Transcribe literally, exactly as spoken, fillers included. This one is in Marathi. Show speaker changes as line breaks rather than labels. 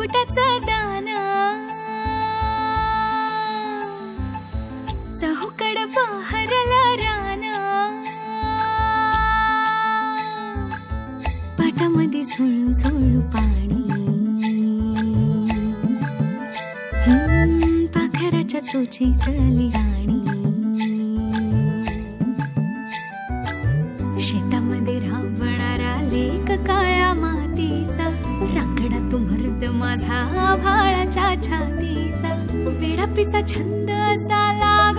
पोटाचा दाना चहूकड बहरला राना पाटामध्ये झुळू झुळू पाणी पाखराच्या चोचीतली गाणी शेतामध्ये राबणारा लेक काळ्या मातीचा रांगडा तो मर्द माझा भाळाच्या छातीचा वेडा पिसा छंद असा लाग